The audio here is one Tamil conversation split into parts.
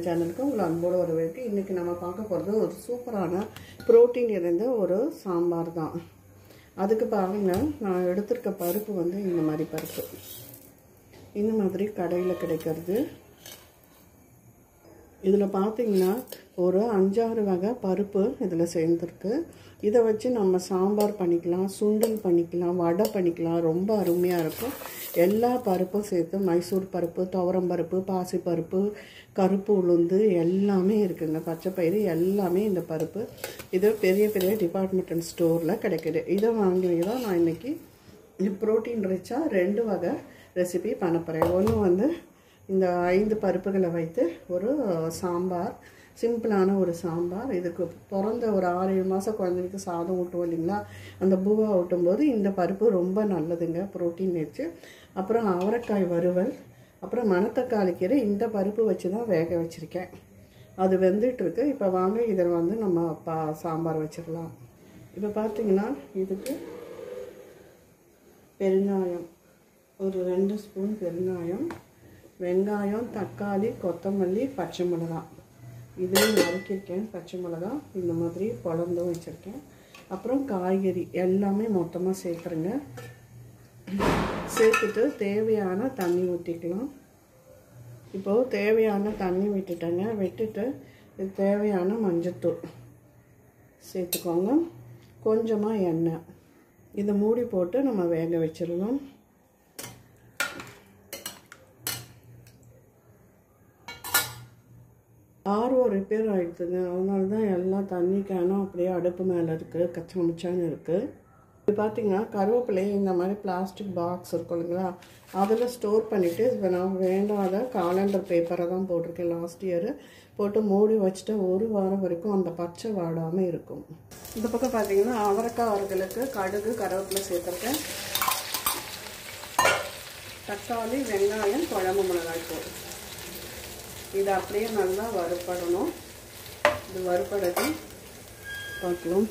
சேனலுக்கு உங்களை அன்போடு வரவேற்க. இன்றைக்கி நம்ம பார்க்க போகிறது ஒரு சூப்பரான புரோட்டீன் நிறைந்த ஒரு சாம்பார் தான். அதுக்கு பாருங்கள், நான் எடுத்திருக்க பருப்பு வந்து இந்த மாதிரி பருப்பு, இந்த மாதிரி கடையில் கிடைக்கிறது. இதில் பார்த்திங்கன்னா ஒரு 5-6 வகை பருப்பு இதில் சேர்ந்துருக்கு. இதை வச்சு நம்ம சாம்பார் பண்ணிக்கலாம், சுண்டல் பண்ணிக்கலாம், வடை பண்ணிக்கலாம். ரொம்ப அருமையாக இருக்கும். எல்லா பருப்பும் சேர்த்து மைசூர் பருப்பு, துவரம் பருப்பு, பாசிப்பருப்பு, கருப்பு உளுந்து எல்லாமே இருக்குங்க. பச்சைப்பயிறு எல்லாமே இந்த பருப்பு. இது பெரிய பெரிய டிபார்ட்மெண்டல் ஸ்டோரில் கிடைக்கிது. இதை வாங்கி தான் நான் இன்றைக்கி ப்ரோட்டீன் ரிச்சாக 2 வகை ரெசிபி பண்ண போகிறேன். ஒன்று வந்து இந்த 5 பருப்புகளை வைத்து ஒரு சாம்பார், சிம்பிளான ஒரு சாம்பார். இதுக்கு பிறந்த ஒரு 6-7 மாதம் குழந்தைங்களுக்கு சாதம் ஊட்டுவோம் இல்லைங்களா, அந்த பூவா ஊட்டும்போது இந்த பருப்பு ரொம்ப நல்லதுங்க, ப்ரோட்டீன் வச்சு. அப்புறம் அவரைக்காய் வறுவல், அப்புறம் மணத்தக்காளி கீரை. இந்த பருப்பு வச்சு தான் வேக வச்சுருக்கேன். அது வெந்துட்டுருக்கு. இப்போ வாங்க இதில் வந்து நம்ம சாம்பார் வச்சிடலாம். இப்போ பார்த்திங்கன்னா இதுக்கு பெருங்காயம், ஒரு 2 ஸ்பூன் பெருங்காயம், வெங்காயம், தக்காளி, கொத்தமல்லி, பச்சை மிளகாய் இதையும் நறுக்கியிருக்கேன். பச்சை மிளகாய் இந்த மாதிரி பொழந்தும் வச்சுருக்கேன். அப்புறம் காய்கறி எல்லாமே மொத்தமாக சேர்க்குறேங்க. சேர்த்துட்டு தேவையான தண்ணி ஊற்றிக்கலாம். இப்போது தேவையான தண்ணி விட்டுட்டேங்க. விட்டுட்டு இது தேவையான மஞ்சத்தூள் சேர்த்துக்கோங்க. கொஞ்சமாக எண்ணெய். இதை மூடி போட்டு நம்ம வேக வச்சிடலாம். ஆர்வம் ரிப்பேர் ஆகிடுதுங்க, அதனால தான் எல்லாம் தண்ணி கேனும் அப்படியே அடுப்பு மேலே இருக்குது, கச்சமுச்சான்னு இருக்குது. இது பார்த்திங்கன்னா கருவேப்பிலை இந்த மாதிரி பிளாஸ்டிக் பாக்ஸ் இருக்கும் இல்லைங்களா, அதில் ஸ்டோர் பண்ணிவிட்டு இப்போ நான் வேண்டாத காலண்டர் பேப்பரை தான் போட்டிருக்கேன். லாஸ்ட் இயர் போட்டு மூடி வச்சுட்டு 1 வாரம் வரைக்கும் அந்த பச்சை வாடாமல் இருக்கும். இந்த பக்கம் பார்த்திங்கன்னா அவரைக்காய் வறுவலுக்கு கடுகு, கருவேப்பிலை சேர்த்துருக்கேன். தக்காளி, வெங்காயம், குழம்பு மிளகாய் தூள். இது அப்படியே நல்லா வறுப்படணும். இது வறுப்படத்தை பார்க்கலாம்.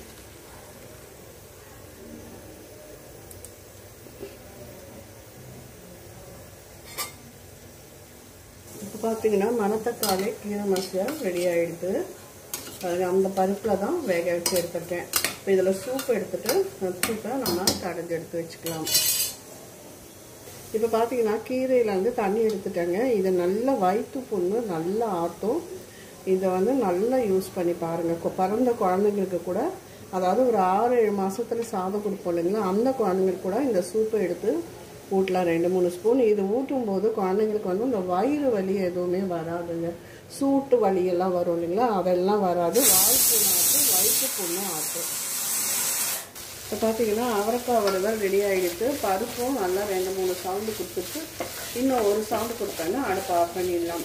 இப்போ பார்த்தீங்கன்னா மணத்தக்காளி கீரை மசியாக ரெடி ஆகிடுது. அது அந்த பருப்பில் தான் வேக வச்சு எடுத்துருக்கேன். இப்போ இதில் சூப் எடுத்துகிட்டு சூப்பை நம்ம கடைஞ்சி எடுத்து வச்சுக்கலாம். இப்போ பார்த்தீங்கன்னா கீரையில் வந்து தண்ணி எடுத்துட்டேங்க. இதை நல்லா வயிற்று புண்ணு நல்லா ஆற்றும். இதை வந்து நல்லா யூஸ் பண்ணி பாருங்கள். பிறந்த குழந்தைங்களுக்கு கூட, அதாவது ஒரு 6-7 மாதத்துல சாதம் கொடுப்போம் இல்லைங்களா, அந்த குழந்தைங்களுக்கு கூட இந்த சூப்பை எடுத்து ஊட்டலாம். 2-3 ஸ்பூன். இது ஊட்டும்போது குழந்தைங்களுக்கு வந்து இந்த வயிறு வலி எதுவுமே வராதுங்க. சூட்டு வலியெல்லாம் வரும் இல்லைங்களா, அதெல்லாம் வராது. வாய்ப்புண்ணு ஆற்றும், வயிற்று புண்ணு ஆற்றும். இப்போ பார்த்தீங்கன்னா அவரைக்காய் வறுவல் ரெடி ஆகிடுது. பருப்பும் நல்லா 2-3 சவுண்டு கொடுத்துட்டு இன்னும் 1 சவுண்டு கொடுத்தாங்கன்னா அடுப்பு ஆஃப் பண்ணிடலாம்.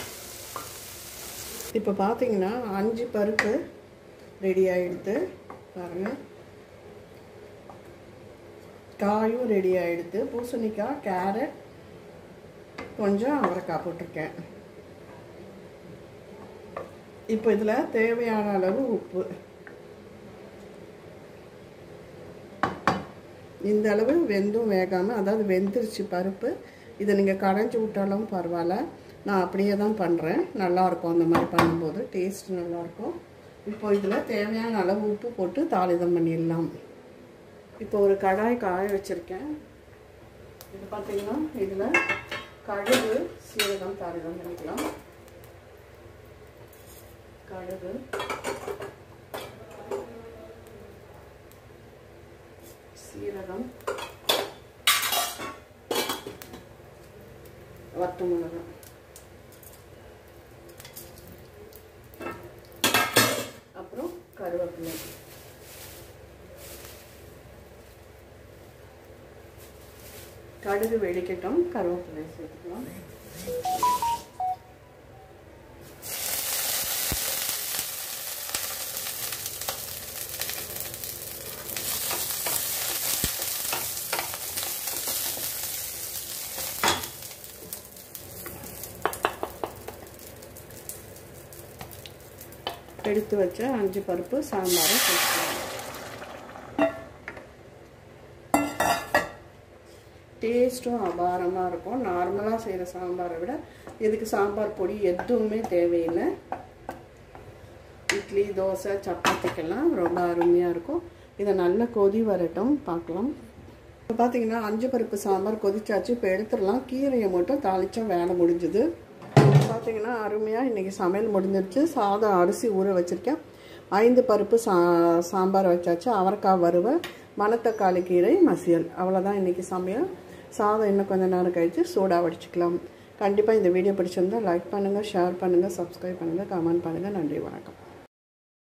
இப்போ பார்த்தீங்கன்னா 5 பருப்பு ரெடி ஆகிடுது பாருங்கள். காயும் ரெடி ஆகிடுது. பூசணிக்காய், கேரட், கொஞ்சம் அவரைக்காய் போட்டிருக்கேன். இப்போ இதில் தேவையான அளவு உப்பு. இந்த அளவு வெந்தும் வேகாமல், அதாவது வெந்துருச்சு பருப்பு. இதை நீங்கள் கடைஞ்சி விட்டாலும் பரவாயில்ல, நான் அப்படியே தான் பண்ணுறேன். நல்லாயிருக்கும் அந்த மாதிரி பண்ணும்போது, டேஸ்ட் நல்லாயிருக்கும். இப்போ இதில் தேவையான அளவு உப்பு போட்டு தாளிதம் பண்ணிடலாம். இப்போ ஒரு கடாய் காய வச்சுருக்கேன். இது பார்த்திங்கன்னா இதில் கடுகு, சீரகம் தாளிதம் பண்ணிக்கலாம். கடுகு, சீரகம், வத்த மிளகாய், அப்புறம் கருவேப்பிலை. கடுகு வெடிக்கட்டும், கருவேப்பிலை சேர்த்துக்கலாம். எடுத்து வச்ச 5 பருப்பு சாம்பாரை சேர்த்துக்கலாம். டேஸ்ட்டும் அபாரமாக இருக்கும். நார்மலாக செய்கிற சாம்பாரை விட இதுக்கு சாம்பார் பொடி எதுவுமே தேவையில்லை. இட்லி, தோசை, சப்பாத்திக்கெல்லாம் ரொம்ப அருமையாக இருக்கும். இதை நல்லா கொதி வரட்டும், பார்க்கலாம். இப்போ பார்த்தீங்கன்னா 5 பருப்பு சாம்பார் கொதிச்சாச்சு. இப்போ எடுத்துடலாம். கீரையை மட்டும் தாளித்தா வேலை முடிஞ்சுது. பார்த்தீங்கன்னா அருமையாக இன்றைக்கி சமையல் முடிஞ்சிருச்சு. சாதம் அரிசி ஊற வச்சுருக்கேன். 5 பருப்பு சாம்பார் வச்சாச்சு. அவரைக்காய் வறுவல், மணத்தக்காளி கீரை மசியல். அவ்வளோதான் இன்றைக்கி சமையல். சாதம் இன்னும் கொஞ்சம் நேரம் கழித்து சூடாக வடிச்சிக்கலாம். கண்டிப்பாக இந்த வீடியோ பிடிச்சிருந்தால் லைக் பண்ணுங்கள், ஷேர் பண்ணுங்கள், சப்ஸ்கிரைப் பண்ணுங்கள், கமெண்ட் பண்ணுங்கள். நன்றி, வணக்கம்.